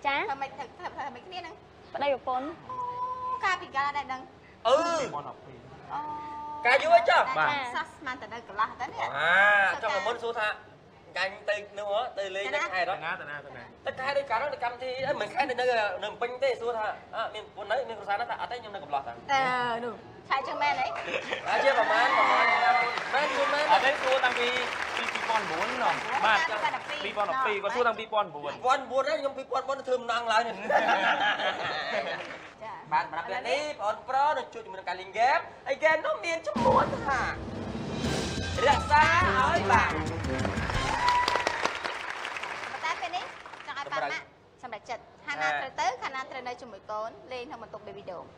chả thằng mày thằng mày kia nè đây một phone ca bị gà đây nè cái dưới chứ sas man từ đây cả là thế này trong một món số tha canh tây nữa tây lấy cái này đó tất cả đây cả nó cầm thì mình khai đến nơi nằm pin tây số tha mình cuốn đấy mình cuốn sáng nó ta tây nhưng nó cầm lọt được khai chân men đấy chưa bảo man ở đây số tăng pi con 4 rồi ba pi con pi có số tăng pi con 4 đấy nhưng pi con 4 thơm năng lại này bạn mà đặc biệt đi on pro nó chui mình cả linh ghép ai game nó miền trong muốn hả rất xa ơi bạn ta bên đấy chẳng ai bạn ạ xong đặt chật Hana tới Hana tới nơi chung với con lên không một tục baby đồ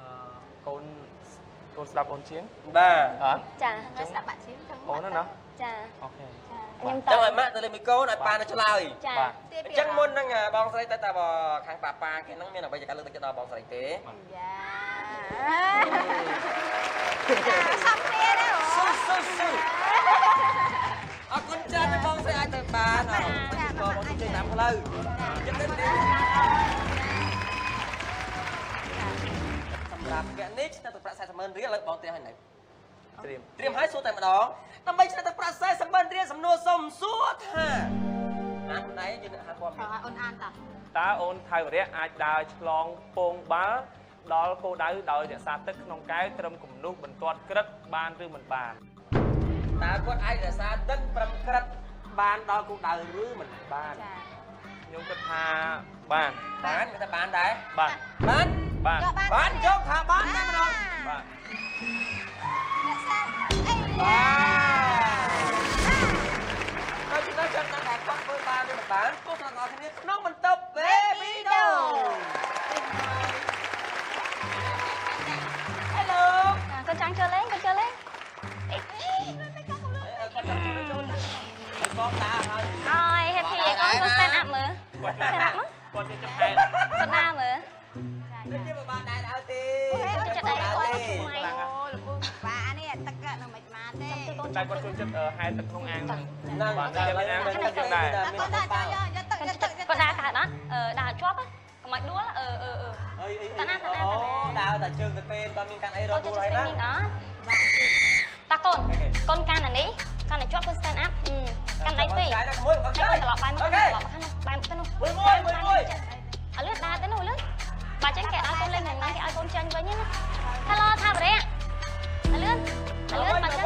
con đạp con chiến ba chả đạp bạn chiến con nó chả ok chẳng phải mẹ tôi lên micro này pa nó cho lời chả muốn năng bong sấy ta bò khang pa cái năng miền là bây giờ cả lượng ta bong sấy thế xong kia đấy con trai cái bong sấy ai tới ba nào bong sấy làm cái lời cái nick ta tụt sai sầm ơn riết lại bong tiền hành nàyเตรียมให้สู้แต่มาดองทำไมฉันจะปราศัยสมบัติเรียนสำนวนสมสุดฮะอ่านไหนยืนหาความตาโอนไทยเรียกอาจได้ลองโป่งบ้าดอลโคได้โดยจะสาตึกน้องไก่เตรียมกลุ่มลูกบรรทอดกระบานหรือเหมือนบานตาก็ไอ้จะสาตึกปรำกระบานดอลโคได้หรือเหมือนบานยงกระทาบานไม่ใช่บานได้บานยกขาบานได้มาดองบานเราจะได้จัดการกับเบอร์บานในบ้านพวกเราเอาทีนี้น้องมันตบเบบี้โดฮัลโหล con trắng chơi lên con ta thôi rồi happy con stand up mà stand up con sẽ chấp hai con nam mà chứ mà bạn này nào thì chất đấy bà này tất cả nó mệt mà thế đây con chung chất hai tầng không ăn năng bạn đây bên ăn bên trong này con đá cả đó đá chóp á mạch đũa đào tại trường thực phê con mình can ấy rồi đuôi đó ta con can này đi con này chóp con stand up can đấy phi hãy con lọt bài một cái lọt bài một cái nô ở lướt đá tới nồi lướt bà tránh kẹt ai con lên này nói ai con chân với nhá hello tha vào đây ạ ở lướt bà chân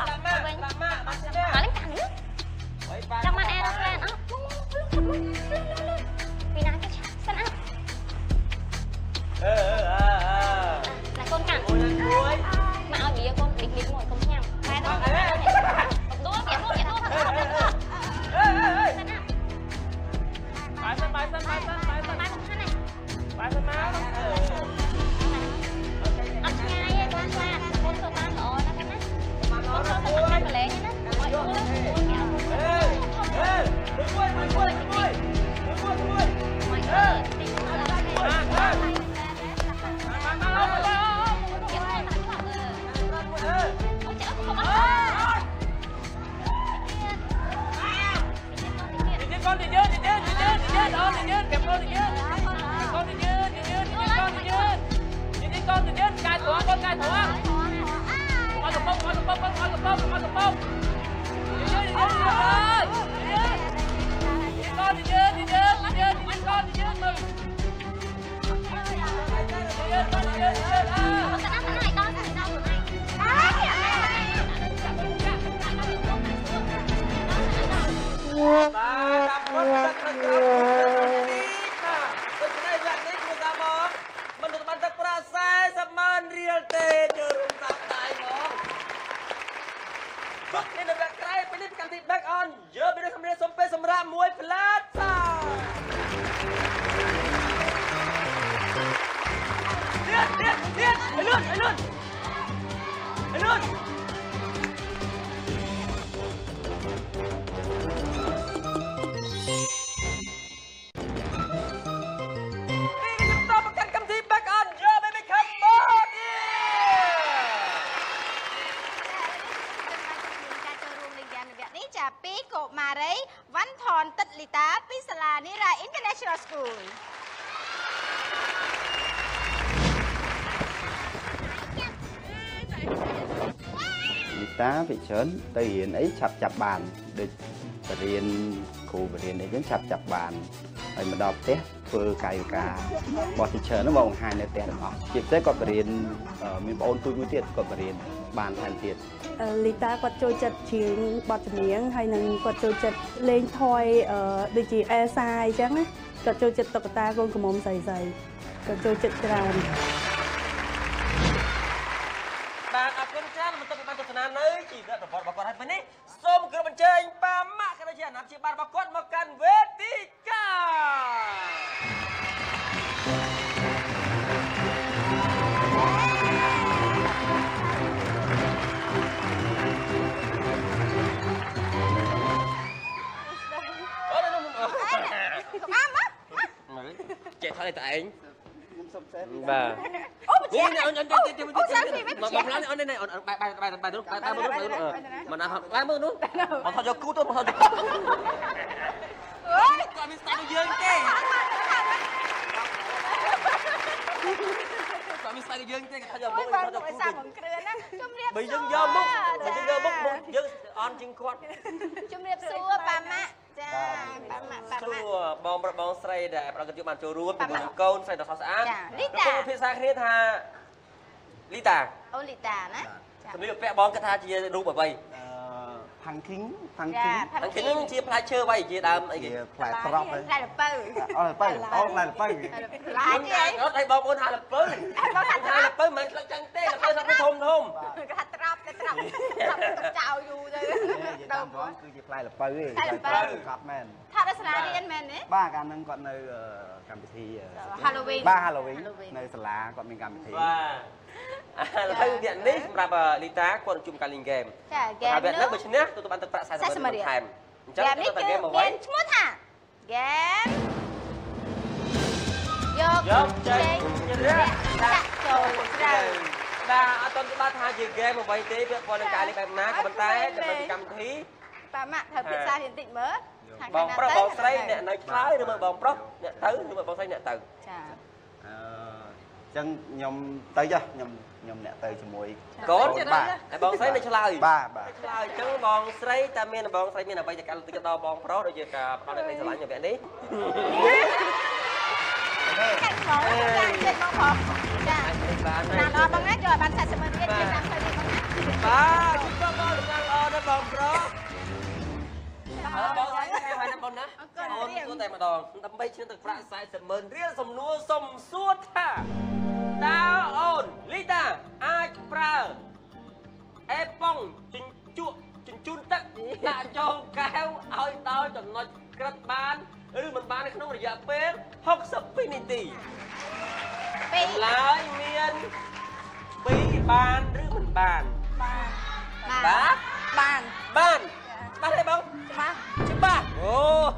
bà lấy cẳng nước trong mặt aeroplane á vì nào cái stand up là con cẳng mà ao gì con định ngồi không nhầm hai đứa đua chạy đua thật bài sân bài con này bài sân má ăn ngay con qua con sơ tan rồi nó cái nè con sơ tan ăn mà lẹ nhá mọi con thì dơ đó thì dơ kẹp con thì dơ con thì dơ cài thủ con cài thủ con lục bông dơ con thì dơ mừng menurut mantap proses semen real teh jerm tak tai ngong. Ini dah kerai pilih ganti back on. Yo bila kemudian sampai semrak muai pelata. Lihat. Elun. Your Baby Cambodia នេះចាពីកុមារីវ៉ាន់ថនទឹកលីតាពីសាលា Nira International School លីតាវិច្រើនទៅរៀនអីឆាប់ចាប់បានដូចបរៀនគ្រូបរៀនអីចឹងឆាប់ចាប់បានហើយមកដល់ផ្ទះធ្វើកាយវិការបោះទីច្រើនហ្នឹងមកបង្ហាញនៅផ្ទះទាំងអស់ជាពិសេសគាត់បរៀនមានបងអូនទូចមួយទៀតគាត់បរៀនបានថែមទៀតលីតាគាត់ចូលចិត្តច្រៀងបទចម្រៀងហើយនឹងគាត់ចូលចិត្តលេងថយដូចជាអេសាអញ្ចឹងណាគាត់ចូលចិត្តតុក្កតាកូនក្រមុំស្រីៗគាត់ចូលចិត្តច្រើនបាទអរគុណច្រើនបន្ទាប់ពីបានទស្សនានៅជីវិតរបស់គាត់ហើយពេលនេះសូមគោរពអញ្ជើញប៉ាម៉ាក់ក៏ដូចជាអាណាព្យាបាលរបស់គាត់មកកាន់វេទិកាចេះថតតែឯងខ្ញុំសុំសេបាទអូនេះអូនមកអូននេះអូនបាយនោះមកណាបាយមើលនោះមកថតយកគូទៅមកថតយកគូអូយគាត់មានស្តាយយើងទេគាត់មានស្តាយយើងទេគាត់ថតយកមុខថតយកគូទៅគ្រឿនណាជំរាបបើយើងយកមុខយើងអន់ជាងគាត់ជំរាបសួរប៉ាម៉ាក់ចាប៉ាម៉ាក់សួរបងស្រីដែលប្រកបយកបានចូលរួមជាមួយកូនស្រីដ៏ស្រស់ស្អាតលីតាភាសាគ្នាថាលីតាអូលីតាណាសម្លៀកបំពាក់បងគាត់ថាជារូបអ្វីផាំងឃីងជាផ្លែឈើអ្វីជាដើមអីគេផ្លែត្រប់ផ្លែល្ពៅផ្លែល្ពៅផ្លែអីអត់ឲ្យបងប្អូនថាល្ពៅបងថាល្ពៅមិនស្លឹកចឹងទេល្ពៅថាធំគេថាត្រប់ចោលយូរទៅដើមបងគឺជាផ្លែល្ពៅទេគាត់មែនថារស្នារៀនមែនទេបាទកាលហ្នឹងគាត់នៅកម្មវិធី Halloween បាទ Halloween នៅសាលាគាត់មានកម្មវិធីបាទឥឡូវអ្នកនេះសម្រាប់លីតាគាត់ជួបការលេងហ្គេមចាហ្គេមនេះបើឈ្នះទទួលបានទឹកប្រាក់40,000ថែមអញ្ចឹងទៅហ្គេមអ្វីឈ្មោះថាហ្គេមយកចេញរះដាក់ចូលស្រូវបាទអត់ទាន់ច្បាស់ថាជាហ្គេមអ្វីទេវាព័ន្ធនឹងការលេងបែបណាក៏ប៉ុន្តែដើម្បីពីកម្មវិធីប៉ាម៉ាក់ត្រូវភាសារៀនតិចមើលបងប្រុសបងស្រីអ្នកនៅឆ្លើយឬមើលបងប្រុសអ្នកទៅឬមើលបងស្រីអ្នកទៅចាអញ្ចឹងខ្ញុំទៅចុះខ្ញុំអ្នកទៅជាមួយកូនបាទហើយបងស្រីនៅឆ្លើយបាទឆ្លើយអញ្ចឹងបងស្រីតែមានបងស្រីមានអ្វីតែការទឹកដល់បងប្រុសដូចជាការផ្ដល់នៃស្រឡាញ់នៅវគ្គនេះចិត្តបងចាណាដល់បងណាចូលបាន40,000រៀលជាតាមទៅនេះបងបាទជូនបងល្អដល់បងប្រុសបងស្រីខែហើយណាបងណាអូនគួរតែម្ដងដើម្បីឈ្នះទឹកប្រាក់40,000រៀលសំណួរសុំសួរថាតើអូនលីតាអាចប្រើអេប៉ុងជញ្ជូនទឹកដាក់ចូលកែវឲ្យដល់ចំណុចក្រិតបានឬមិនបាននៅក្នុងរយៈពេល62នាទីឡើយមាន2បានឬមិនបានបានទេបងច្បាស់អូ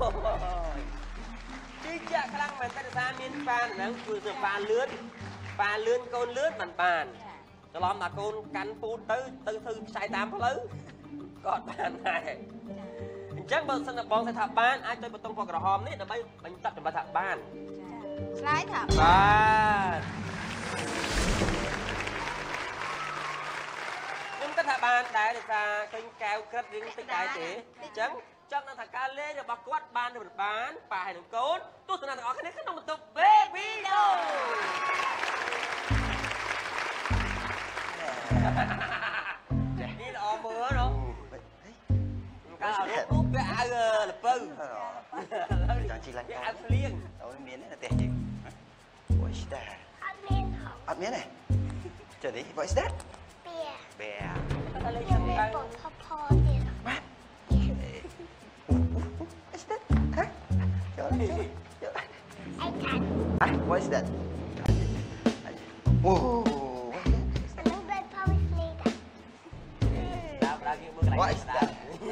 ជឿជាក់ខ្លាំងមែនតើថាមានបានហ្នឹងគឺប៉ាលឿនកូនលឿនបានច្រឡំថាកូនកាន់ពូនទៅធ្វើខ្សែតាមផ្លូវក៏បានដែរអញ្ចឹងបើសិនតែបងថាបានអាចទៅបតុងពណ៌ក្រហមនេះដើម្បីបញ្ជាក់ថាបានឆ្លើយថាបាទខ្ញុំគិតថាបានដែរដោយសារឃើញកែវក្រិតរៀងតិចដែរទេអញ្ចឹងចង់ថាការលេងរបស់គាត់បានឬមិនបានប៉ាហើយនឹងកូនទស្សនាទាំងអស់គ្នាក្នុងបន្ទប់ Baby នេះល្អមើលនោះកាលរូបវាអាវលពៅចង់ជីឡាញ់អាវភ្លៀងអូនមានទេនៅផ្ទះយើង What is that អត់មានទេចុះនេះ What is that Bear តែលេងខ្ញុំទៅផផទៀតបាទ What is that ហ៎ចូល What is that Oh What is that?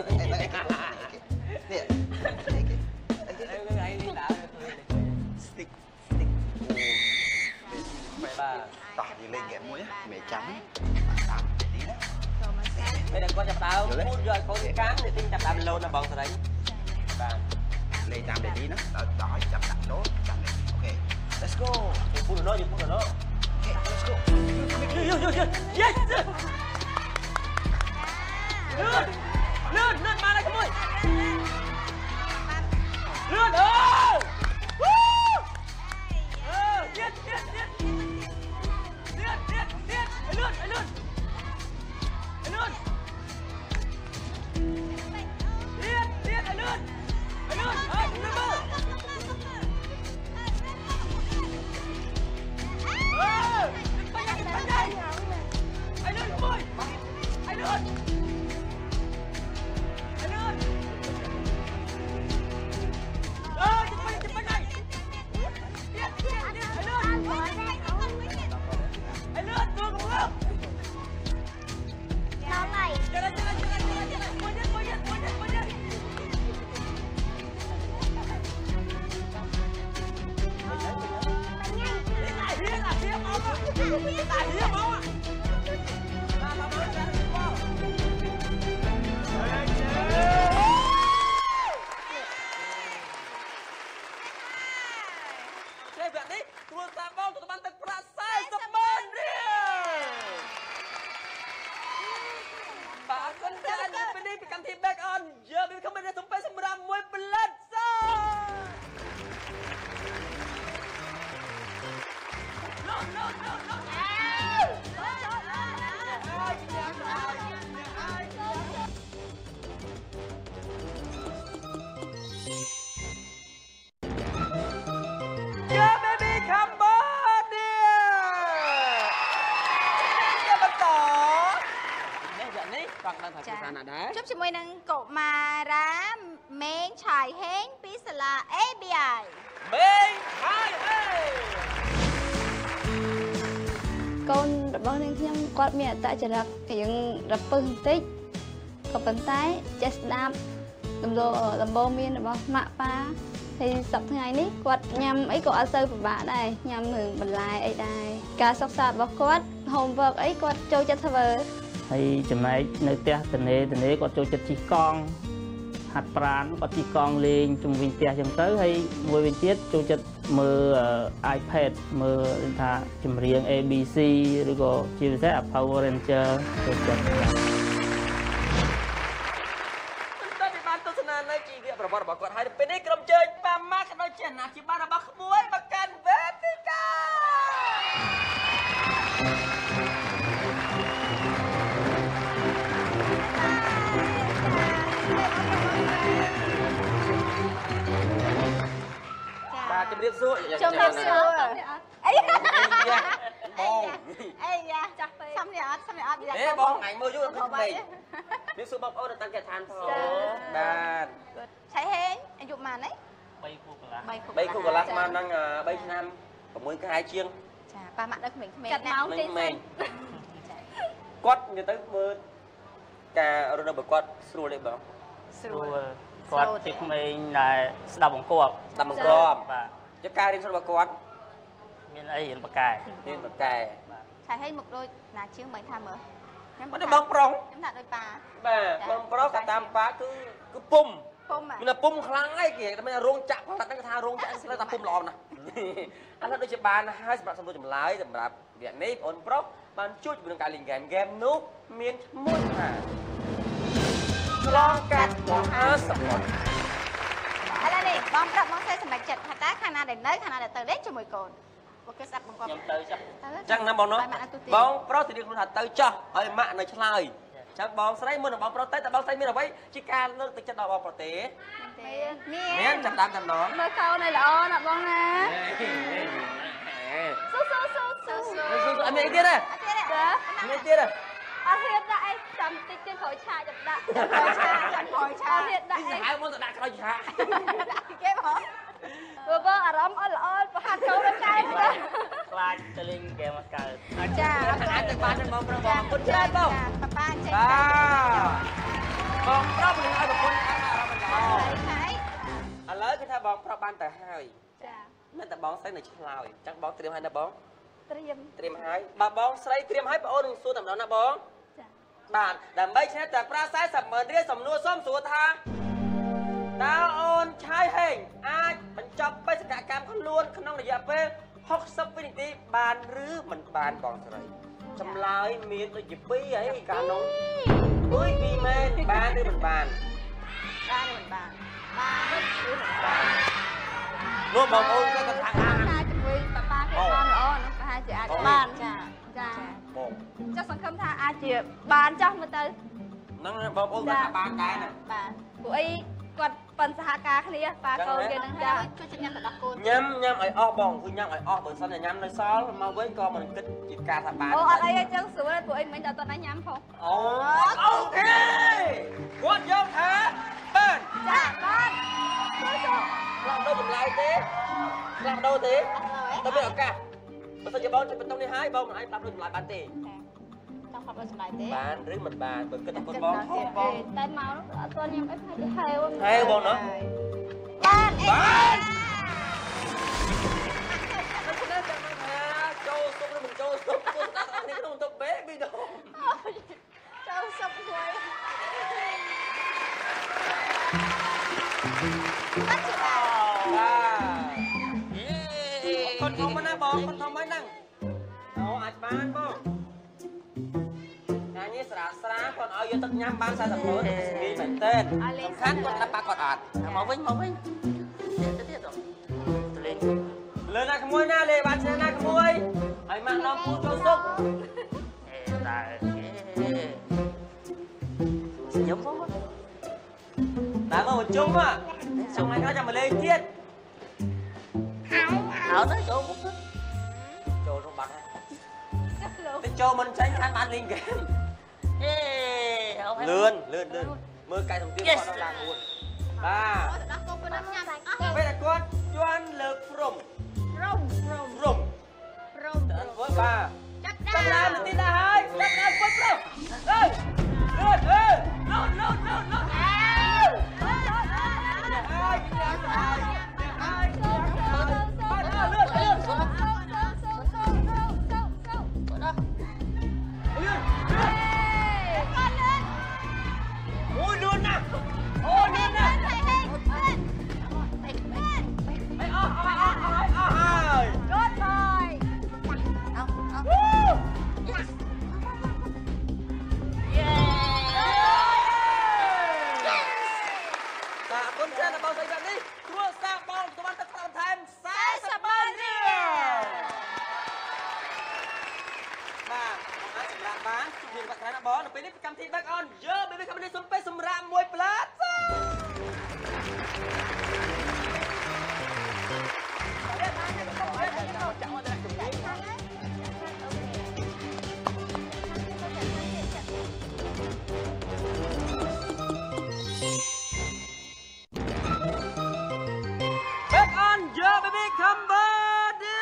Stick. Tỏ gì lên ghẻ mũi á, mẹ trắng. Bây giờ con chập tao, phút rồi con cán để tin chập tao mình lôn là bọn sao đấy. លេងតាមលេខនេះណាដល់ចាប់ដាក់ចូលចាប់លេខអូខេ let's go យើងពុះដល់អូខេ let's go yes លឿនមកហើយក្មួយលឿនទៀតលឿនលឿនYour Baby Cambodia Looking សម្រាប់មួយប្លិតសYour Baby Cambodia ចាំបន្តនេះបងដឹងថាភាសាណាដែរជួបជាមួយនឹងកុមារាមេងឆាយហេងពីសាលា ABI មេងឆាយហេងកូនរបស់នាងខ្ញុំគាត់មានអត្តចរិតរៀងរពឹសបន្តិចក៏ប៉ុន្តែចេះស្ដាប់ដំបូងមានរបស់ម៉ាក់ប៉ាហើយសប្តាហ៍ថ្ងៃនេះគាត់ញ៉ាំអីក៏អត់សូវពិបាកដែរញ៉ាំរឿងបន្លែអីដែរការសិក្សារបស់គាត់ homework អីគាត់ចូលចិត្តធ្វើហើយចំណែកនៅផ្ទះតនេគាត់ចូលចិត្តជិះកង់ហាត់ប្រាណគាត់ជិះកង់លេងជុំវិញផ្ទះចឹងទៅហើយមួយវិញទៀតចូលចិត្តមើល iPad មើលថាចម្រៀង ABC ឬក៏ជាពិសេស Power Ranger ចូលចិត្តបានទស្សនានៅជីវប្រវត្តិរបស់គាត់ហើយពេលនេះក្រុមជើញប៉ាម៉ាក់ក៏ដូចជាអាជីវរបស់ក្មួយមកកាន់វេទិកាបាទជំរាបសួរអីយ៉ាបងអីយ៉ាចាស់ពេកសំនេះអត់អេបងថ្ងៃមើលយូរអត់ឃើញពេកនេះសួរបងប្អូននៅតាមគេឋានផងបាទឆៃហេងអាយុប៉ុន្មានហី 3ខួបកន្លះស្មើនឹង3ឆ្នាំ6ខែជាងចាប៉ាម៉ាក់នៅក្មេងៗណាគាត់និយាយទៅមើលការរស់នៅរបស់គាត់ស្រួលទេបងស្រួលគាត់ជាក្មេងដែលស្ដាប់បង្គាប់បាទជាការរៀនសូត្ររបស់គាត់មានអីរៀនបកែឆៃហេងមកដូចណាជាងមិនថាមើលខ្ញុំមិនបងប្រុសខ្ញុំថាដូចប៉ាបាទបងប្រុសក៏តាមប៉ាគឺពុំមានពុំខ្លាំងឯងគេតែមានរោងចក្រគាត់ហ្នឹងគេថារោងចក្រស្លើតែពុំល្អណាស់ឥឡូវដូចជាបានហើយសម្រាប់សំណួរចម្លើយសម្រាប់វគ្គនេះបងប្រុសបានជួយជាមួយនឹងការលេងហ្គេមនោះមានឈ្មោះថាឆ្លងកាត់មហាសមុទ្រឥឡូវនេះបងប្រាប់បងស្រីសម្រេចចិត្តថាតើខាងណាដែលនៅខាងណាដែលទៅលេងជាមួយកូនមកគេស្ដាប់បង្គាប់ខ្ញុំទៅចុះចឹងណាបងនោះបងប្រុសទីនេះខ្លួនថាទៅចុះហើយម៉ាក់នៅឆ្លើយចឹងបងស្រីមុននឹងបងប្រុសទៅតែបងស្រីមានអ្វីជាការលើកទឹកចិត្តដល់បងប្រុសទេមានចាំតាមតំណងមើលកូនឲ្យល្អណាបងណាស៊ូអត់មានអីទៀតទេមានទៀតទេអត់ហ៊ានដាក់អីចាំតិចទៀតក្រោយឆាចាំដាក់ក្រោយឆាអត់ហ៊ានដាក់អីហៅមុនទៅដាក់ក្រោយឆាដាក់គេបងបងអារម្មណ៍អត់ល្អប្រហាត់ចូលដល់កែខ្លាចទៅលេងហ្គេមអត់កើតចាអាចទៅបានបងប្រុសបងអរគុណច្រើនបងប៉ាចេញបងប្រុសមិនឲ្យប្រពន្ធអារម្មណ៍ល្អឥឡូវគឺថាបងប្រុសបានទៅហើយចាមិនតែបងស្រីនៅឆ្លើយចឹងបងត្រៀមហើយណាបងត្រៀមហើយបើបងស្រីត្រៀមហើយបងអូននឹងសួរតែម្ដងណាបងចាបាទដើម្បីឈ្នះតែប្រាក់40,000រៀលសំណួរសុំសួរថាតើអូនឆាយហេងអាចបញ្ចប់បេសកកម្មខ្លួនក្នុងរយៈពេល60វិនាទីបានឬមិនបានបងស្រីចម្លើយមានដូចជា2ហើយកាលនោះ2មែនបានឬមិនបានបានឬមិនបានបានឬមិនបាននោះបងប្អូនគេគាត់ថាជាមួយប៉ាប៉ាគេបានល្អនោះប្រហែលជាអាចបានចាបងចុះសង្ឃឹមថាអាចជាបានចោះមើលទៅហ្នឹងបងប្អូនគាត់ថាបានដែរណាបានព្រោះអីគាត់ប៉ុនសហការគ្នាប៉ាកូនគេនឹងចាជួយញ៉ាំទៅដល់កូនញ៉ាំឲ្យអស់បងគឺញ៉ាំឲ្យអស់បើសិនតែញ៉ាំនៅសល់មកវិញក៏មិនគិតជាការថាបានអូអត់អីទេចឹងស្រួលព្រោះអីមិនដល់តោះញ៉ាំផងអូខេគាត់យកថាបានចាបានខ្លាំងដូរចម្លើយទេខ្លាំងដូរទេទៅមានឱកាសបើសិនជាបងជិះបន្ទុកនេះហើយបងមិនអាចប្រាប់ដូរចម្លើយបានទេចង់ប្រាប់ដូរចម្លើយទេបានឬមិនបានបើគិតតែគាត់បងហោះបងតែមកអត់ទាន់ញ៉ាំអីផ្នែកហេវបងណាបានបានចូលសុកឬមិនចូលសុកពួកស្ដាប់អត់នេះក្នុងបន្ទុក baby ដងចូលសុកមួយបាត់ជាបានคนធំណាបងคนធំហ្នឹងអូអាចបានបងថ្ងៃនេះស្រាគាត់ឲ្យយកទឹកញ៉ាំបាន40%ទៅស្ងីមែនតើសំខាន់គាត់ដាក់ប៉ាគាត់អត់មកវិញទៀតទៅលេងលើណាក្មួយណាលេបានឈ្នះណាក្មួយហើយម៉ាក់ឡងពូចូលសុកតែខ្ញុំផងតែមកជុំថ្ងៃក្រោយចាំមកលេងទៀតអត់ទេចូលមុខចូលក្នុងបាត់ហើយទៅចូលមិនចាញ់ខាងបានលេងហ្គេមលឿនមើលកាយសម្ទាបគាត់ដល់ឡើង4បាទដល់កូនប៉ុណ្ណឹងញ៉ាំពេលតែគាត់ជន់លើកព្រំទៅអត់ធ្វើបាទចាប់ដើមទីដែរហើយចាប់ដើមពុតព្រំបងនៅពេលនេះកម្មវិធី back on Your Baby Cambodia សុំពេលសម្រាប់មួយផ្លាតBack on Your Baby Cambodia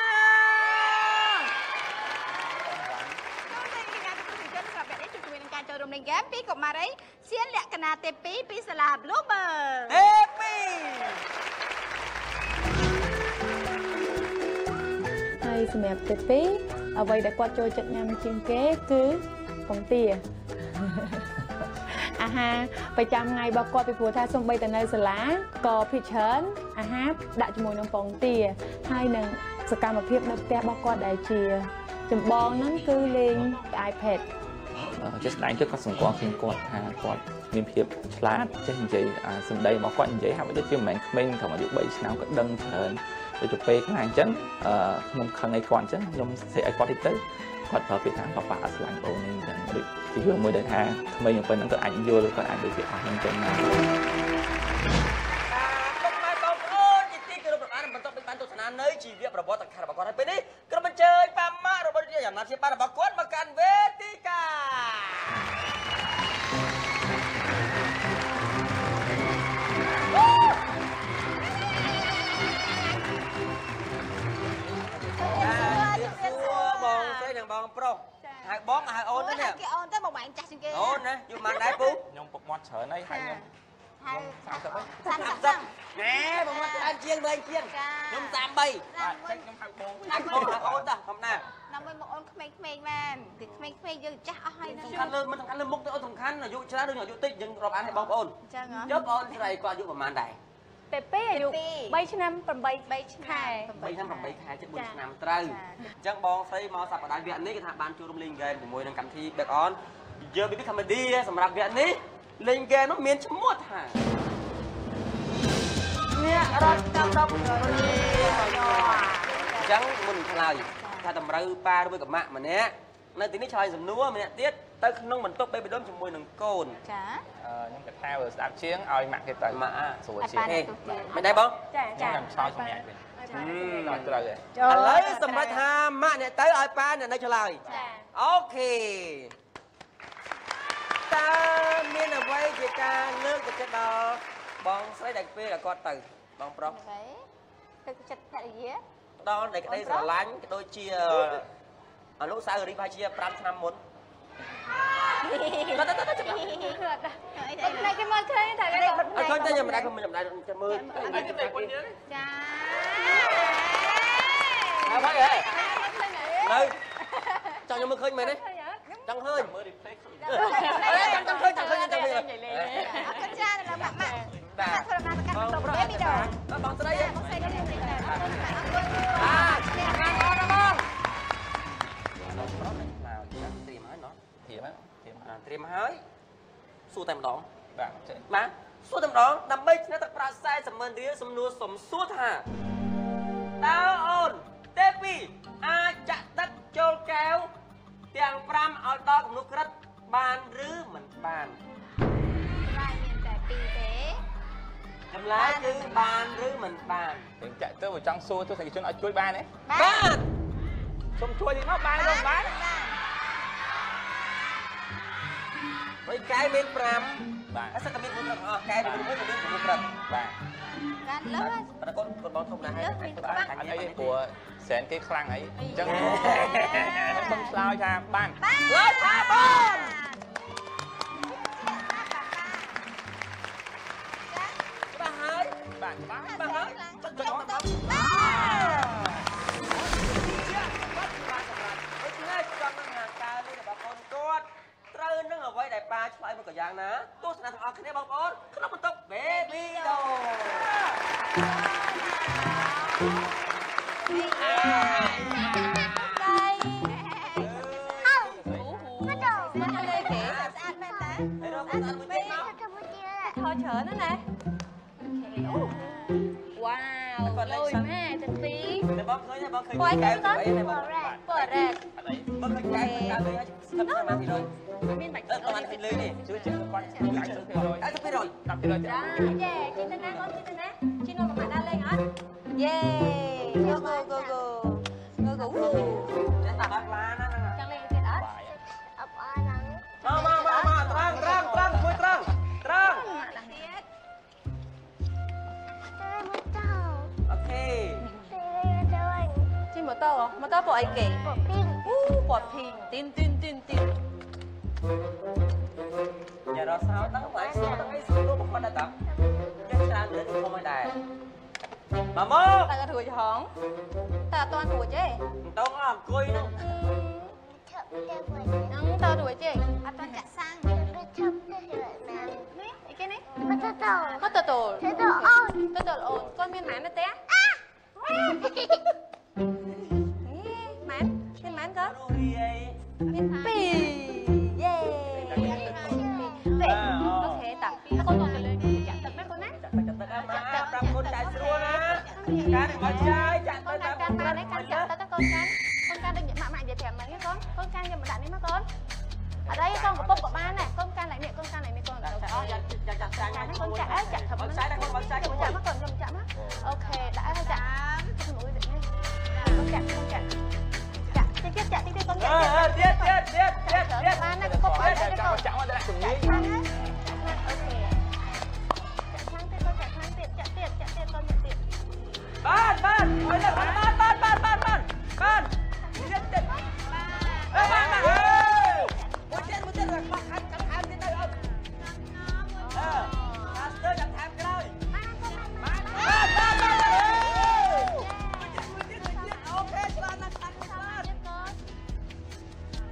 ចូលរួមលេងហ្គេមពីកុមារីសៀនលក្ខណៈទី2ពីសាលា Bluebird ទេពីហើយសម្រាប់ទី2អ្វីដែលគាត់ចូលចិត្តញ៉ាំជាងគេគឺពងទាអាហារប្រចាំថ្ងៃរបស់គាត់ពីព្រោះថាសូម្បីតែនៅសាលាក៏ភាគច្រើនអាហារដាក់ជាមួយនឹងពងទាហើយនឹងសកម្មភាពនៅផ្ទះរបស់គាត់ដែលជាចម្បងហ្នឹងគឺលេង iPad ជាស្ដែងគឺគាត់សង្កល់ខ្លួនគាត់ថាគាត់មានភាពឆ្លាតចេះនិយាយសម្ដីរបស់គាត់និយាយហាក់ដូចជាមិនមែនក្មេងត្រឹមអាយុ3ឆ្នាំក៏ដឹងច្រើនដូចទៅពេលខ្លះអញ្ចឹងខ្ញុំខឹងឲ្យគាត់អញ្ចឹងខ្ញុំសេឲ្យគាត់តិចទៅគាត់ប្រើពាក្យថាប៉ាប៉ាអត់ស្លាញ់អូននេះអញ្ចឹងដូចជារឿងមួយដែលថាក្មេងប៉ុណ្ណឹងគាត់អាចយល់គាត់អាចដូចជាអស់ហ្នឹងចឹងណាបងប្អូនជាទីគោរពបានបន្តបានទស្សនានៅជីវប្រវត្តិរបស់គាត់ហើយពេលនេះក្រុមអញ្ជើញប៉ាម៉ាក់របស់យ៉ាងណាជាបានរបស់គាត់មកកាន់វេទិកាបងស្រីនិងបងប្រុសហៅបងហៅអូនទៅនេះគេអូនទៅមកបាញ់ចាស់ជាងគេអូនណាយូរមិនដែរពូខ្ញុំពុកមាត់ច្រើនហើយហើយខ្ញុំ 30ណែបងមាត់ច្រើនជាងវែងជាងខ្ញុំ33បាទខ្ញុំហៅបងខ្ញុំហៅអូនតាធម្មតាដើម្បីមកអូនក្មេងៗមែនទីក្មេងៗយើងចាស់អស់ហើយណាសំខាន់លើមិនសំខាន់លើមុខទៅអូនសំខាន់អាយុច្រើនឬអាយុតិចយើងរាប់អានឲ្យបងប្អូនអញ្ចឹងហ៎យកបងស្រីគាត់អាយុប្រហែលដែរ peypey អាយុ3 ឆ្នាំ 8 ខែ 3 ឆ្នាំ 8 ខែជិត4ឆ្នាំត្រូវអញ្ចឹងបងស្រីមកសប្តាហ៍វគ្គនេះគេថាបានចូលរួមលេងហ្គេមជាមួយនឹងកម្មវិធី Back On Your Baby Cambodia សម្រាប់វគ្គនេះលេងហ្គេមនោះមានឈ្មោះថាអ្នករត់តាមដប់អញ្ចឹងមុនឆ្លើយថាតម្រូវប៉ាឬកម៉ាក់ម្នាក់នៅទីនេះឆ្លើយសំណួរម្នាក់ទៀតទៅក្នុងបន្ទប់បេប៊ីដុំជាមួយនឹងកូនចាខ្ញុំគិតថាវាស្ដាប់ជាងឲ្យម៉ាក់គេទៅម៉ាក់ស្រួលជាងមិនដែរបងចាខ្ញុំឆ្លើយសម្រាប់វិញត្រូវហើយឥឡូវសម្រាប់ថាម៉ាក់អ្នកទៅឲ្យប៉ាអ្នកនៅឆ្លើយចាអូខេតើមានអ្វីជាការលើកទឹកចិត្តដល់បងស្រីដែលពេលគាត់ទៅបងប្រុសទឹកចិត្តភរិយាផ្ដល់នៃក្តីស្រឡាញ់ក៏ដូចជាអនុស្សាវរីយ៍ប្រហែលជា5ឆ្នាំមុនទៅតែគេមកឃើញតែគេអត់ឃើញតែខ្ញុំមិនដែរខ្ញុំមិនដែរចាំមើលចាហើយហ៎នៅចង់ខ្ញុំមើលឃើញមែនទេចង់ឃើញមើល replay ឃើញចង់ឃើញអរគុណច្រើនដល់ម៉ាក់បាទធ្វើដំណើរទៅកាន់បន្ទប់ baby doll បងស្រីបងស្រីនេះអរគុណបាទអរគុណត្រៀមហើយសួរតែម្ដងបាទបាទសួរតែម្ដងដើម្បីឈ្នះទឹកប្រាក់40,000រៀលសំណួរសុំសួរថាតើអូនទេពីអាចចាក់ទឹកចូលកែវទាំង5ឲ្យដល់គំនុះក្រិតបានឬមិនបានឡាយមានតែ2ទេចម្លើយគឺបានឬមិនបានយើងចាក់ទៅបើចង់សួរទស្សនិកជនឲ្យជួយបានទេបានសូមជួយទៀតមកបានឬមិនបានហើយកែវមាន5 បាទអត់សិតតែមាន1ក្រិតអស់កែវមាន1មាន1ក្រិតបាទបានលើប្រកបគាត់បងធំណាស់ហើយអត់អីព្រោះសែនគេខ្លាំងអីអញ្ចឹងខ្ញុំឆ្លើយថាបានឆ្លើយថាបានបាទហើយបាទបាទហើយចុចមកដល់ត្រូវនឹងអ្វីដែលប៉ាឆ្លើយមកក៏យ៉ាងណាទស្សនាទាំងអស់គ្នាបងប្អូនក្នុងបន្ទប់ Baby Doll ថតច្រើនណាស់វ៉ាវលុយម៉ែទាំងពីរតែបងឃើញបងឃើញកែវទៅអីបងបរ៉េបងឃើញកែវទៅហើយស្ដាប់តាមពីដូចមានបាច់ទៅតាមពីលុយនេះជួយចិត្តគាត់ 10%ចាយេជិះទៅណាកូនជិះនោះមកដាក់លេងអត់យេ go go go go go go តែតាបានឡានណាចង់លេងទៀតអត់អបអរឡើងមកត្រង់មួយត្រង់អូខេជិះម៉ូតូម៉ូតូពណ៌អីគេពណ៌ពីងពណ៌ពីងទីនយ៉ារសោដល់ហើយសួរដល់អីសួរទៅគាត់ដែរតាយ៉ាងច្រើនលើធំហើយដែរមកតែក៏រួចហងតែអត់ទាន់រួចទេមិនតោងអង្គុយហ្នឹងតើរួចទេអត់ទាន់ចាក់សាំងនេះអីគេនេះម៉ូតូអូនគាត់មានម៉ាននៅផ្ទះម៉ានក៏មាន2យេអូខេតាកូនទៅលេងចាក់ទឹកណាកូនណាចាក់ទឹកមកប្រាប់កូនចាយស្រួលណាការមកចាយចាក់ទៅតាមកាន់នេះកាន់ចាក់ទៅកូនកាន់ដូចម៉ាក់និយាយប្រាប់មកនេះកូនកាន់យកមកដាក់នេះមកកូនអត់អីកូនកំពុកក៏បានដែរកូនកាន់ឡើងនេះកូនកាន់ឡើងនេះកូនចាក់ចាក់ចាក់ចាក់ចាក់ត្រឹមចាក់មកកូនចាក់មកអូខេដាក់ឲ្យចាក់ជាមួយនេះកូនចាក់ទៀតកូនចាក់បានណាកពុកអត់ទេកូនចាក់មកដាក់ជំនាញអូខេចាក់ខ្លាំងទៀតកូនចាក់ខ្លាំងទៀតចាក់ទៀតកូនចាក់ទៀតបានមួយលើបានទៀតទៀតបានមួយទៀតរបស់ខាត់ចាំថែមទៀតទៅអត់កាស្ទ័រចាំថែមក្រោយអូខេឆ្លាតណាស់ខាត់ឆ្លាត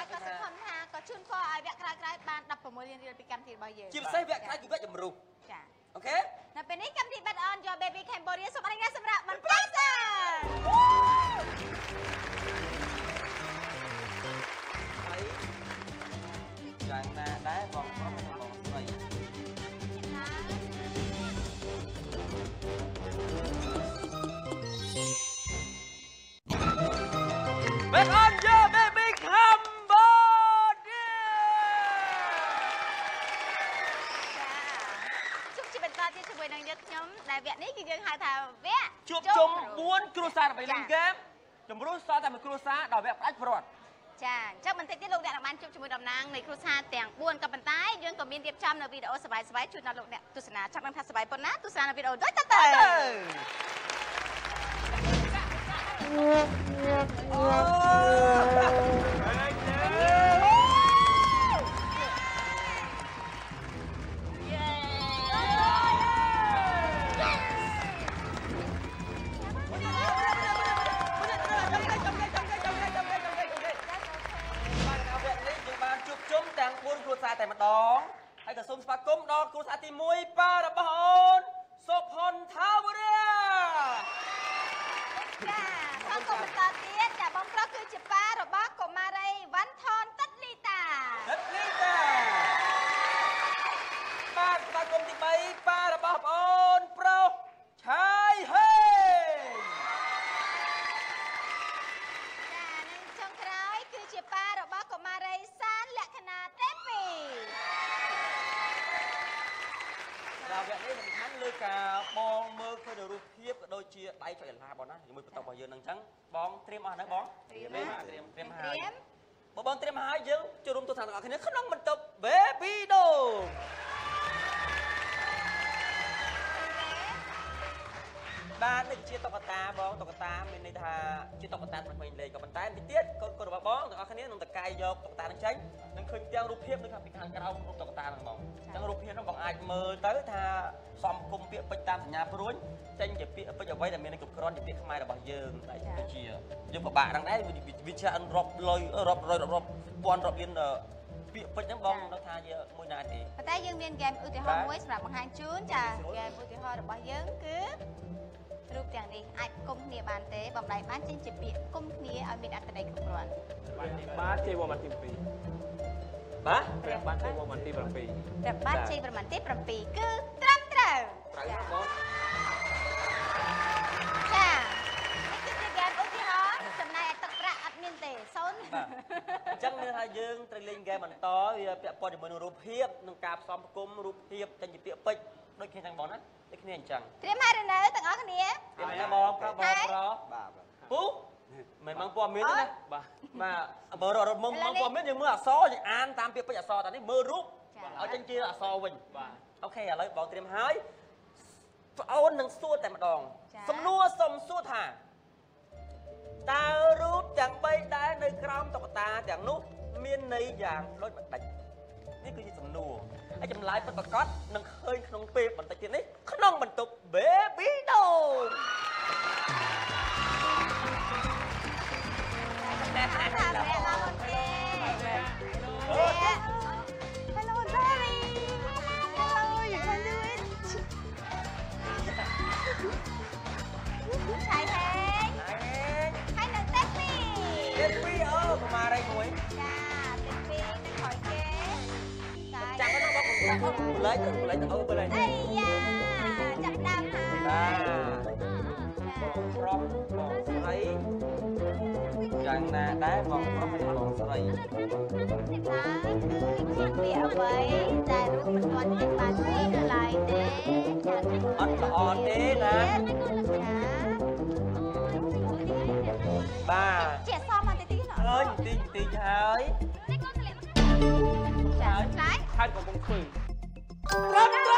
ក៏សង្ឃឹមថាក៏ជូនក៏ឲ្យវគ្គក្រោយៗបាន16លានរៀលពីកម្មវិធីរបស់យើងជាពិសេសវគ្គក្រោយគឺវគ្គជំរុះចាអូខេនៅពេលនេះកម្មវិធី Bet on Your Baby Cambodia សូមអនុញ្ញាតសម្រាប់បន្ទាប់សិនហើយយ៉ាងណាដែរបងប្រុសនិងបងស្រីBet on Your Baby Cambodia ជួបជាបន្តទៀតជាមួយនឹងយើងខ្ញុំដែលវគ្គនេះគឺយើងហៅថាវគ្គជួបជុំ4គ្រួសារដើម្បីលេងហ្គេមជំរុះសតតែមួយគ្រួសារដល់វគ្គផ្ដាច់ព្រាត់ចាអញ្ចឹងបន្តិចទៀតលោកអ្នកបានជួបជាមួយតំណាងនៃគ្រួសារទាំង4ក៏ប៉ុន្តែយើងក៏មានរៀបចំនៅវីដេអូសប្បាយៗជួយដល់លោកអ្នកទស្សនាចង់ដឹងថាសប្បាយប៉ុណ្ណាទស្សនានៅវីដេអូដូចតទៅតែម្ដងហើយក៏សូមស្វាគមន៍ដល់គ្រួសារទី1ប៉ារបស់អូនសុផុនថាវរាចាខាងកុំបន្តទៀតចាបងប្រុសគឺជាប៉ារបស់កុមារីវ៉ាន់ថនទឹកលីតាបាទស្វាគមន៍ទី3ប៉ារបស់បងអូនប្រុសឆាយហេចានិងចុងក្រោយគឺជាប៉ារបស់កុមារីសានលក្ខណៈទេពីដល់វគ្គនេះសំខាន់លើការបងមើលឃើញរូបភាពក៏ដូចជាដៃចុចអាឡាបងណាជាមួយបន្ទប់របស់យើងនឹងអញ្ចឹងបងត្រៀមអស់ហើយបងត្រៀមហើយបើបងត្រៀមហើយយើងចូលរួមទស្សនាទាំងអស់គ្នាក្នុងបន្ទប់ Baby Dome បាទនេះជាតុក្កតាបងតុក្កតាមានន័យថាជាតុក្កតាមិនលេងក៏ប៉ុន្តែទីទៀតកូនរបស់បងទាំងអស់គ្នានឹងតកាយយកតុក្កតានឹងចេញនឹងឃើញទាំងរូបភាពនៅខាងពីខាងក្រៅរូបតុក្កតានឹងបងអញ្ចឹងរូបភាពនោះបងអាចមើលទៅថាសំគុំពាក្យពេចន៍តាមសញ្ញាព្រួញចេញជាពាក្យពេចន៍អ្វីដែលមាននៅគ្រប់គ្រាន់ជាពាក្យខ្មែររបស់យើងតែដូចជាយើងពិបាកហ្នឹងដែរវាច្រើនរាប់លុយរាប់ពាន់រាប់លានពាក្យពេចន៍ហ្នឹងបងនៅថាជាមួយណាទេប៉ុន្តែយើងមានហ្គេមឧទាហរណ៍មួយសម្រាប់បង្ហាញជូនចាហ្គេមឧទាហរណ៍របស់យើងគឺរូបទាំងនេះអាចគុំគ្នាបានទេបំដៃបានចេញជាពាក្យគុំគ្នាឲ្យមានអត្ថន័យគ្រប់គ្រាន់បាទជ័យវ៉ាន់ទី2 បាទព្រះបាទជ័យវ៉ាន់ទី7 ព្រះបាទជ័យវ៉ាន់ទី7គឺត្រឹមត្រូវត្រូវបងចានេះគឺជាហ្គេមឧទាហរណ៍ចំណែកទឹកប្រាក់អត់មានទេសូន្យអញ្ចឹងមានថាយើងត្រូវលេងហ្គេមបន្តវាពាក់ព័ន្ធជាមួយនឹងរូបភាពនិងការផ្សំផ្គុំរូបភាពចេញជាពាក្យពេចន៍ដូចគ្នាទាំងបងណាដូចគ្នាអញ្ចឹងត្រៀមហើយឬនៅទាំងអស់គ្នាត្រៀមហើយបងប្រុសបងប្រុសបាទពូមិនមកព័ត៌មានទេណាបាទបើរត់មុំមកព័ត៌មានយើងមើលអក្សរយើងអានតាមពាក្យពេចន៍អក្សរតានេះមើលរូបឲ្យចេញជាអក្សរវិញបាទអូខេឥឡូវបងត្រៀមហើយប្អូននឹងសួរតែម្ដងសំណួរសុំសួរថាតើរូបទាំង3ដែរនៅក្រោមតុក្កតាទាំងនោះមានន័យយ៉ាងដូចម្ដេចនេះគឺជាសំណួរហើយចម្លើយពិតប្រាកដនឹងឃើញក្នុងពេលបន្តិចទៀតនេះក្នុងបន្ទប់ Baby Dome ថាព្រះមកអូនទេ Hello Daddy Hello you can do it ឆៃហេងហើយនៅទេពីអូកុមារីមួយចាទេពីនៅក្រោយគេចាំទៅបងលេចអូបលេចអីយ៉ាចាប់ដើមហើយបាទប្រុសបងស្រីយ៉ាងណាដែរបងប្រុសនិងបងស្រីទីឡាយគឺជាពាក្យអ្វីដែលរូបមិនទាន់ចេញបានពីនៅឡើយទេអត់ល្អទេណាបាទជាសមមកទីណាឃើញទីហើយចាខ្លាយខេត្តកំពង់ស្ពឺត្រឹមត្រូវ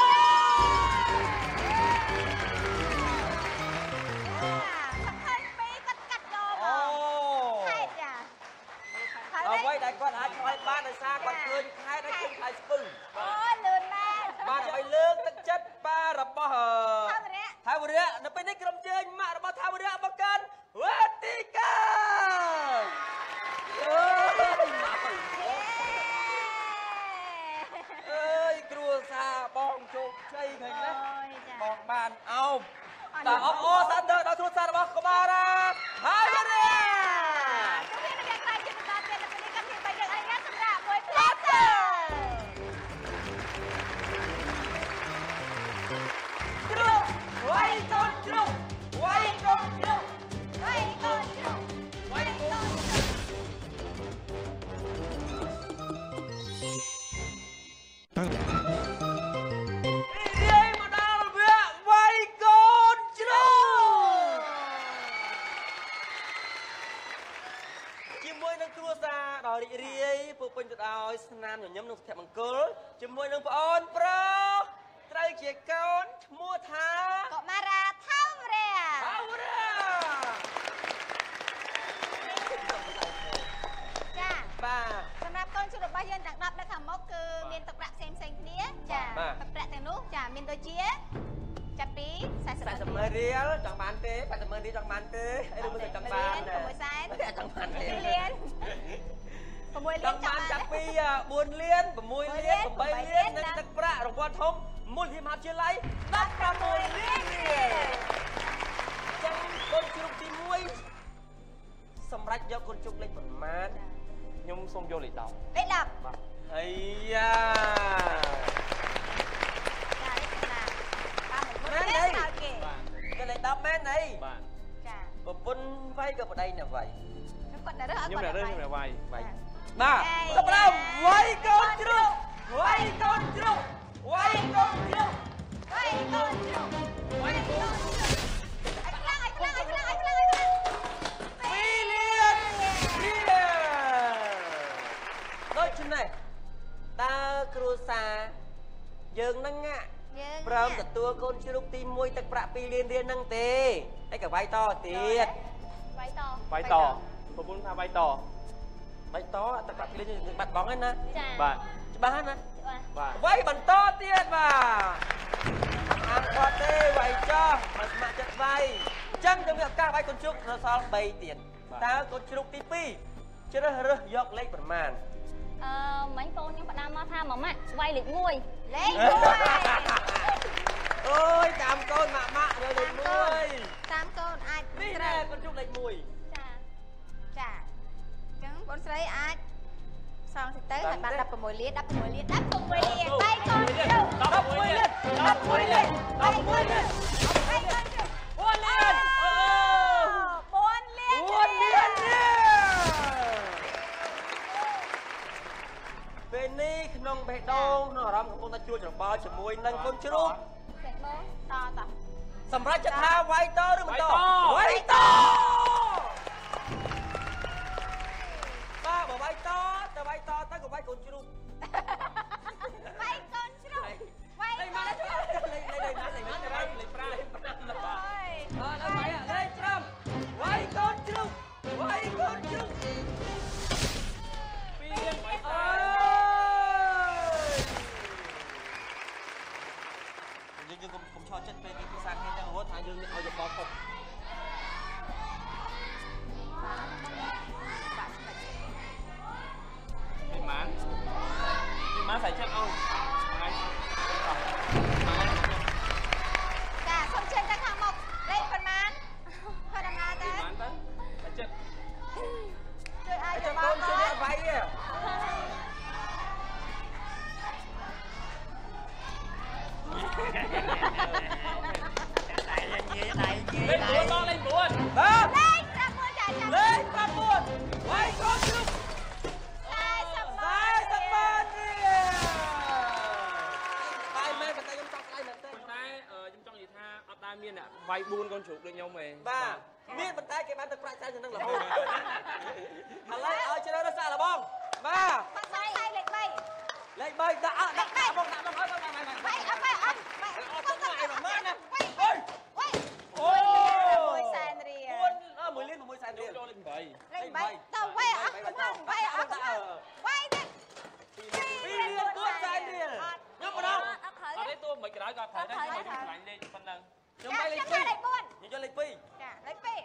សំខាន់ពីគាត់កាត់យកមកខេតចាអ្វីដែលគាត់អាចឆ្លើយបានដោយសារគាត់ឃើញខេតហើយឃើញខេត្តស្ពឺអូលឿនណាស់បាទឲ្យលើកទឹកចិត្តប៉ារបស់ថាវរៈនៅពេលនេះក្រុមជើញម៉ាក់របស់ថាវរៈមកកាន់វេទិកាអើយមកដល់វគ្គវាយកូនជ្រូកជាមួយនឹងគ្រួសារដ៏រីករាយពុកពេញទៅដោយស្នាមញញឹមនិងសុភមង្គលជាមួយនឹងប្អូនប្រុសត្រូវជាកូនឈ្មោះថាកុមារាថោមរាចាបាទសម្រាប់កូនជ្រូករបស់យើងទាំង10នៅខាងមុខគឺមានទឹកប្រាក់ផ្សេងៗគ្នាចាទឹកប្រាក់ទាំងនោះចាមានដូចជាចាប់ពី40,000 រៀលចង់បានទេ80,000រៀលចង់បានទេអីឬមិនចង់បាន 6សែនចង់បានទេ 2លាន6លានចង់បានចាប់ពី4លាន6លាន8លាននិងទឹកប្រាក់រង្វាន់ធំមូលនិធិមហាវិទ្យាល័យ16លានចឹងកូនជ្រូកទី1សម្រាប់យកកូនជ្រូកលេខប៉ុន្មានខ្ញុំសូមយកលេខ10 លេខ10 បាទអាយ៉ាមែនទេបាទគេលេខ10មែនទេបាទចាប្រពន្ធវាយក៏ប្តីអ្នកវាយគាត់ទៅរើខ្ញុំអ្នកវាយបាទចាប់ដើមវាយកូនជ្រូកវាយកូនជ្រូកវាយកូនជ្រូកវាយកូនជ្រូកវាយកូនជ្រូកខ្លាំង2លានដូច្នេះតើគ្រួសារយើងហ្នឹងព្រមទទួលកូនជ្រូកទី1ទឹកប្រាក់2លានរៀលហ្នឹងទេហើយក៏វាយតទៀតវាយតប្រពន្ធថាវាយតទឹកប្រាក់2លានយើងបាត់បង់ហើយណាបាទច្បាស់ហើយណាបាទវាយបន្តទៀតបាទអត់គាត់ទេវាយចោះមិនស្ម័គ្រចិត្តវាយអញ្ចឹងយើងមានឱកាសវាយកូនជ្រូកនៅសល់3ទៀតតើកូនជ្រូកទី2ជ្រើសរើសយកលេខប្រមាណមិញកូនខ្ញុំផ្ដាំមកថាម៉ាម៉ាក់វាយលេខ1 លេខ1 អូយតាមកូនម៉ាក់យកលេខ1 តាមកូនអាចនេះណែកូនជ្រូកលេខ1 ចាអញ្ចឹងបងស្រីអាចសងទៅហើយបាន16លាន16លាន16លាន3កូនជ្រូក 16លាន16លាន16លាន4លាន4លានពេលនេះក្នុងបេះដូងក្នុងអារម្មណ៍កំពុងតែជួចច្របល់ជាមួយនឹងកូនជ្រូកតសម្រាប់ចិត្តថាវាយតឬមិនតវាយតបាទបើវាយតទៅវាយតទៅក៏វាយកូនជ្រូកវាយកូនជ្រូកវាយមកលេខ5លេខ5បាទអើដល់វាយលេខ5វាយកូនជ្រូកវាយកូនជ្រូក2លាន3សែនយើងកុំឆោតចិត្តពេកពីភាសាគ្នាទៅរហូតថាយើងឲ្យយកបោកខុសពីម៉ានស្អីចិត្តអូនចាសុំជើញទៅខាងមុខលេខប៉ុន្មានធ្វើដំណើរទៅពីម៉ានទៅស្អីចិត្តជួយឲ្យយកបោកជួយឲ្យវាយទេលេខ4ដល់លេខ4បាទលេខ6ចាចាលេខ9វាយកូនជ្រូក 40 បាទបាយមែនតែខ្ញុំចង់ស្ដាយមែនទេប៉ុន្តែខ្ញុំចង់និយាយថាអត់ដែលមានអ្នកវាយ4កូនជ្រូកដូចខ្ញុំទេបាទមានប៉ុន្តែគេបានទឹកប្រាក់ច្រើនជាងនឹងរហូតឥឡូវឲ្យជ្រើសរើសសាក់លបងបាទបាត់ហើយលេខ3 លេខ3ដាក់បងឲ្យបងអត់អត់អត់អត់អូ 1សែនរៀល 1លាន6សែនរៀលចូលលេខ8 លេខ3ទៅវាយអត់វាយអត់វាយទៅ 2លាន4សែនរៀលខ្ញុំម្ដងអត់ទេតួមិនក្រោយក៏ត្រូវដែរខ្ញុំឆ្លាញ់លេខប៉ុណ្ណឹងខ្ញុំវាយលេខ2ខ្ញុំយកលេខ2 ចាលេខ2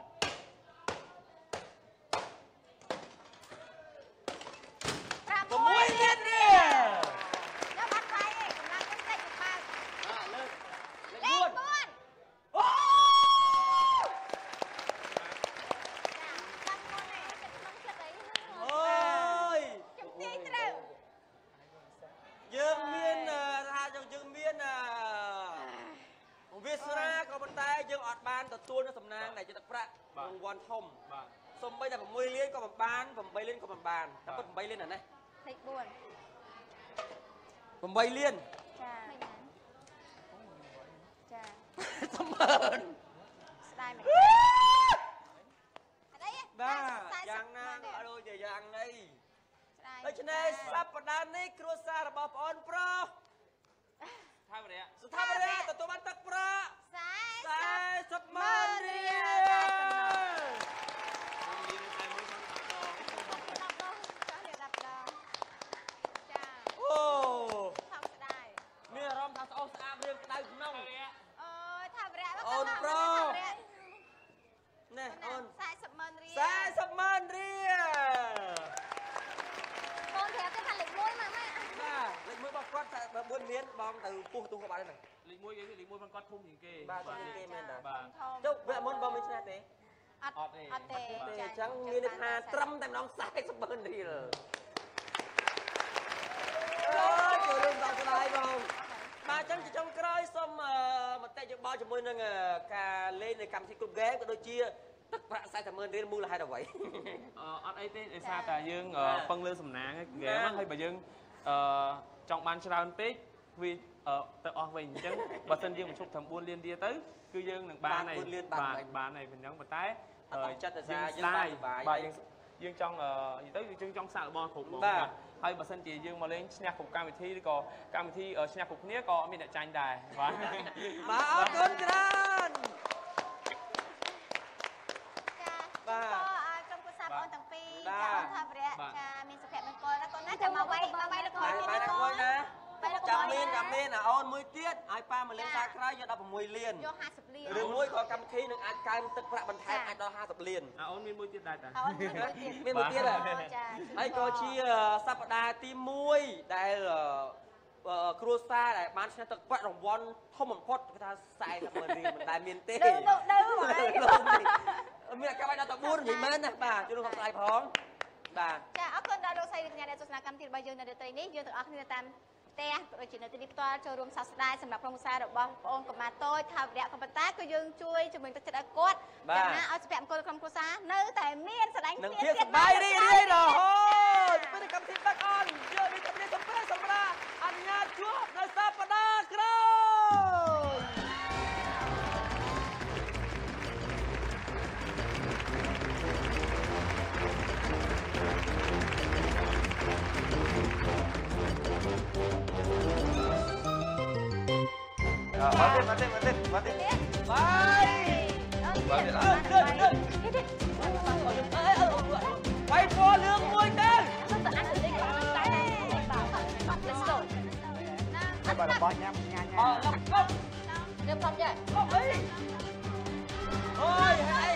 6លានរៀលខ្ញុំអត់វាយទេកម្លាំងខ្ញុំតិចទៅបើលេខ4 អូយើងមានថាយើងមានវាសនាក៏ប៉ុន្តែយើងអត់បានទទួលនៅសំណាងដែលជាទឹកប្រាក់រង្វាន់ធំបាទសូម្បីតែ6លានក៏មិនបាន8លានក៏មិនបានតែប៉ុត8លានណាលេខ4 8 លានចាចាសំមើនស្ដាយមែនអីបាទយ៉ាងណាក៏ដូចជាយ៉ាងនេះស្ដាយដូច្នេះសប្តាហ៍នេះគ្រួសាររបស់ប្អូនប្រុសស្ថាបរិយាទទួលបានទឹកប្រាក់40ម៉ឺនរៀលអូមានអារម្មណ៍ថាស្អុះស្អាតរឿងក្តៅក្នុងអូយថាវរៈអូនប្រុសនេះអូន 40ម៉ឺនរៀល 40ម៉ឺនរៀលកូនប្រាប់ទៅថាលេខ1ម៉ាក់ម៉ាក់បាទលេខ1របស់គាត់តែ4លានបងទៅពុះទូក៏បានដែរលេខ1គេលេខ1មិនគាត់ធំជាងគេបាទគេមែនតាបាទចុះវគ្គមុនបងមានឆ្នះទេអត់ទេអញ្ចឹងមានន័យថាត្រឹមតែម្ដង40ម៉ឺនរៀលអូយជួយរឿងដល់ស្ដាយបងបាទអញ្ចឹងចុងក្រោយសូមមតិយោបល់ជាមួយនឹងការលេងនៅកម្មវិធីគ្រប់ហ្គេមក៏ដូចជាទឹកប្រាក់40ម៉ឺនរៀលមូលហេតុអ្វីអត់អីទេដោយសារតែយើងពឹងលើសំណាងហ្គេមហើយបើយើងចង់បានច្រើនពេកវាទៅអស់វិញអញ្ចឹងបើសិនយើងបញ្ឈប់ត្រឹម4លានរៀលទៅគឺយើងនឹងបានហើយបានហើយប៉ុណ្ណឹងប៉ុន្តែចិត្តតែយើងបានបាទយើងចង់និយាយទៅយើងចង់សាកល្បងគ្រប់ហ្មងហើយបើសិនជាយើងមកលេងឈ្នះគ្រប់កម្មវិធីឬក៏កម្មវិធីឈ្នះគ្រប់គ្នាក៏មានអ្នកចាញ់ដែរបាទបាទអរគុណច្រើនបាទក្រុមគ្រួសារបងទាំងពីរចាអូនថាវរៈចាមានសុភមង្គលណាកូនណាចាំមកវាយលើកមួយទៀតណាកូនណាចាំមានអូនមួយទៀតឲ្យប៉ាមកលេងសាក្រៅយក16លានយក50លានឬមួយក៏កម្មវិធីនឹងអាចកើនទឹកប្រាក់បន្ថែមអាចដល់50លានអូនមានមួយទៀតដែរតាអូនមានមួយទៀតចាហើយក៏ជាសប្តាហ៍ទី1ដែលគ្រួសារដែលបានឈ្នះទឹកប្រាក់រង្វាន់ធំបំផុតគេថា40ម៉ឺនរៀលមិនដែលមានទេទៅមានកាប់ឲ្យដល់ទៅ4និយាយមែនណាបាទជួយរួមស្ដាយផងបាទចាអរគុណដល់លោកស្រីនិងកញ្ញាដែលទស្សនាកម្មវិធីរបស់យើងនៅរាត្រីនេះយើងទាំងអស់គ្នាតាមផ្ទះដូចជានៅទីនេះផ្ទាល់ចូលរួមសោកស្ដាយសម្រាប់ក្រុមគ្រួសាររបស់បងប្អូនកុមារតូចថាវរៈក៏ប៉ុន្តែគឺយើងជួយជំរុញទឹកចិត្តឲ្យគាត់យ៉ាងណាឲ្យសុភមង្គលក្រុមគ្រួសារនៅតែមានស្ដាយគ្នាទៀតសប្បាយរីករហូតពេលកម្មវិធីបាក់អនយើងមានតែសម្រាប់អនុញ្ញាតជួបនៅសប្តាហ៍ក្រោយMati. Quay po lương môi tên. Let's go. Cái bà là bò nhắm nha. Không. Được không vậy? Không đi. Ôi,